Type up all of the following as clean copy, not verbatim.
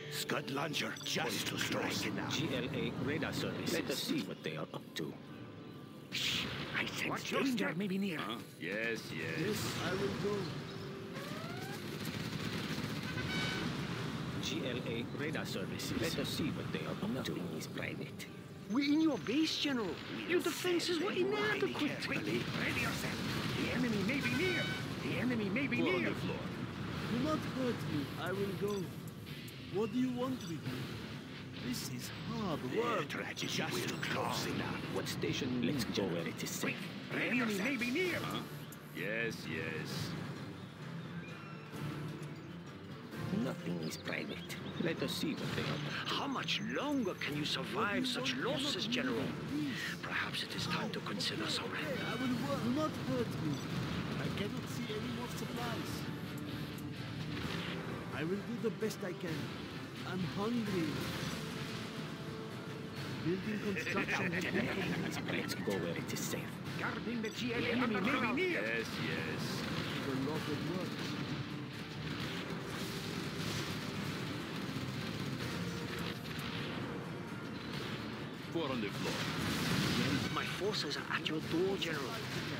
Scud launcher just to strike now. GLA radar service. Let us see what they are up to. I sense danger may be near. Yes, yes. Yes, I will go. GLA radar services. Let us see what they are up to. Nothing is private. We're in your base, General. Your defenses were inadequate. Ready yourself. The enemy may be near. The enemy may be Four on near. the floor. Do not hurt me. I will go. What do you want with me? This is hard The work. tragedy just close enough. What station? Let's go where it is safe. The enemy may be near. Yes, yes. Nothing is private. Let us see what they are up to. How much longer can you survive such losses, General? Perhaps it is time to consider Okay, surrender. I will work. Do not hurt me. I cannot see any more supplies. I will do the best I can. I'm hungry. Building construction has been completed. Let's go where it is safe. Guarding the GLA. The enemy may be near. Yes, yes. A lot of work. Four on the floor. My forces are at your door, General.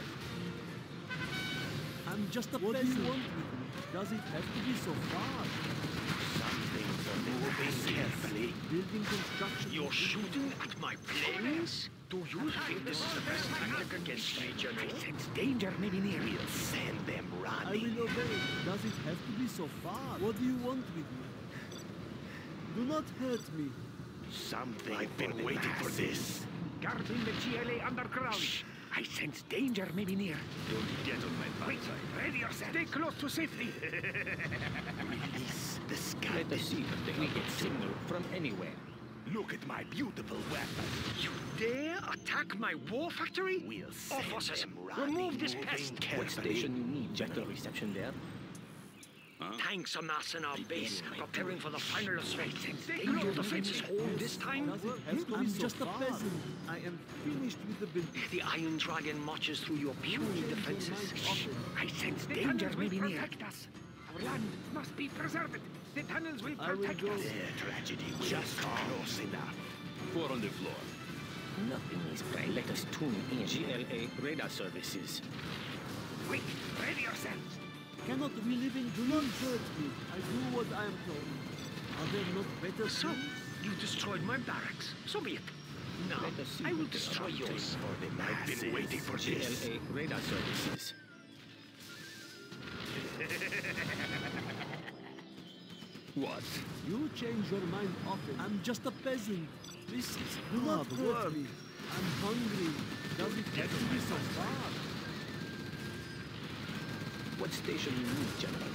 I'm just a peasant. What do you want with me? Does it have to be so far? Something for moving carefully. Building construction. You're shooting at my planes? Do you think this is the best tactic against me, General? I sense danger may be near. We'll send them I running. will obey. Does it have to be so far? What do you want with me? Do not hurt me. Something I've been waiting for this. Guarding the GLA underground. Shh. I sense danger may be near. Don't get on my bad Wait, side. ready yourself. Stay close to safety. Release the Scud. Let us see what they are. We get signal from anywhere. Look at my beautiful weapon. You dare attack my war factory? We'll send Officers, them running. remove this moving pest. carefully. What station you need? Better reception there. Tanks amass in our base, my preparing for the final assault. Stay Will your close. defenses hold this time? Does it have to be so just far? A peasant. I am finished with the building. The Iron Dragon marches through your puny defenses. I sense danger may be near. Us. Our land must be preserved. The tunnels will I will protect go. us. Their tragedy will just close enough. Four on the floor. Nothing is private. Let us tune in. GLA radar services. Quick, ready yourselves. Cannot we live in? Do not hurt me. I do what I am told. Are there not better So, things? you destroyed my barracks. So be it. Now, Let us see I will what they are destroy up to. yours. For the I've been waiting for this. GLA radar services. What? You change your mind often. I'm just a peasant. This is do not hurt me. I'm hungry. Does it have to be so far? What station you need, General?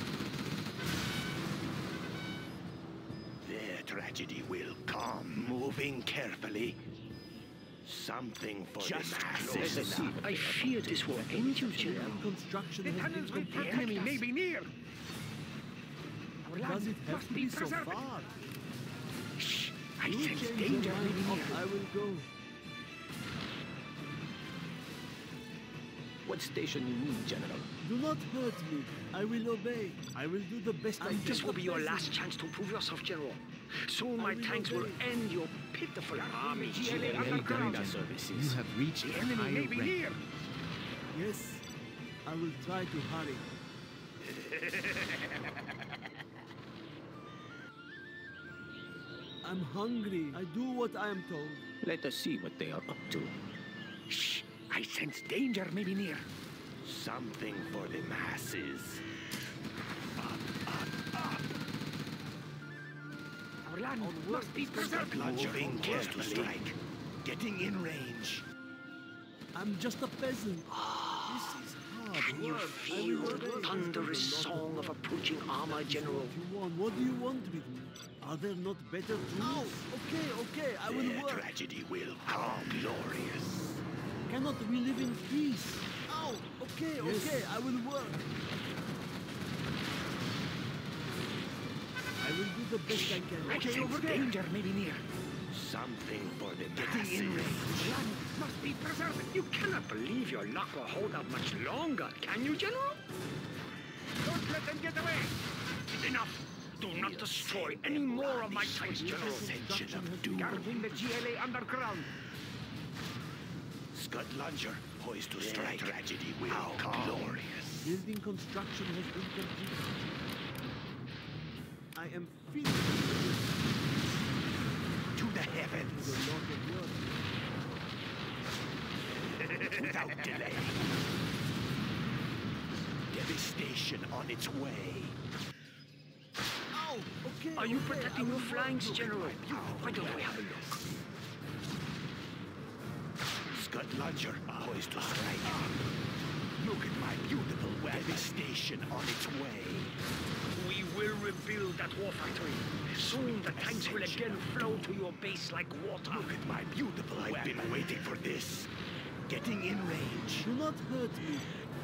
Their tragedy will come. Moving carefully. Something for Just the let masses. us see what I they are up fear to. this will end you, General. And construction The has been tunnels will completed. protect us. The enemy may be near. Our land Does it have must to be be so preserved. far? Shh. I You sense change danger your may be mind near. I will go. What station you need, General? Do not hurt me. I will obey. I will do the best I can. This will be your Peasant. last chance to prove yourself, General. Soon my will tanks will obey. end your pitiful army. GLA GLA underground. radar You services. have reached The a enemy higher may be rank. near. Yes, I will try to hurry. I'm hungry. I do what I am told. Let us see what they are up to. Shh. I sense danger may be near. Something for the masses. Up. Our land must be preserved. Moving carefully. Getting in range. I'm just a peasant. This is hard Can you work. I feel will the obey. thunderous song of approaching armor, General? What do you want with me? Are there not better tools? Okay, I will Their work. tragedy will come glorious. Cannot we live in peace? Okay, I will work. I will do the best I can. I sense danger may be near. Something for the masses. Getting in range. Land must be preserved. You cannot believe your luck will hold out much longer, can you, General? Don't let them get away. Enough. Do not destroy any more of my tanks, General. Ascension of doom. Guarding the GLA underground. Scud Launcher, poised to strike. Tragedy will come. Glorious. Building construction has been completed. I am finished To the the heavens. Lord of Lords. Without delay. Devastation on its way. Oh, okay. Are you okay, protecting I your will flanks, work. General? Why don't we have a look? Scud Launcher, poised to strike. Look at my beautiful weapon. Devastation on its way. We will rebuild that war factory. Soon the tanks will again flow to your base like water. Look at my beautiful weapon. I've been waiting for this. Getting in range. Do not hurt me.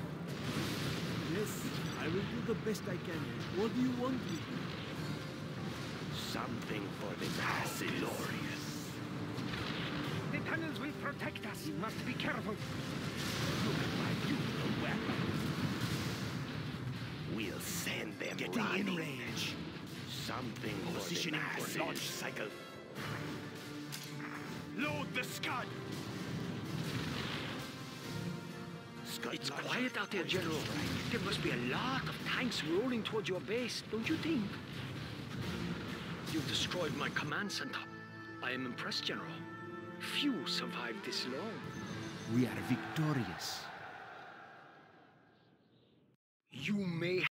Yes, I will do the best I can. What do you want me to do? Something for the masses. Glorious. The tunnels will protect us. Must be careful. Look at my beautiful weapon. We'll send them getting in range. Something positioning for launch cycle. Load the Scud. Scud It's launcher, quiet out there, poised to General. strike. There must be a lot of tanks rolling towards your base, don't you think? You've destroyed my command center. I am impressed, General. Few survived this long. We are victorious. You may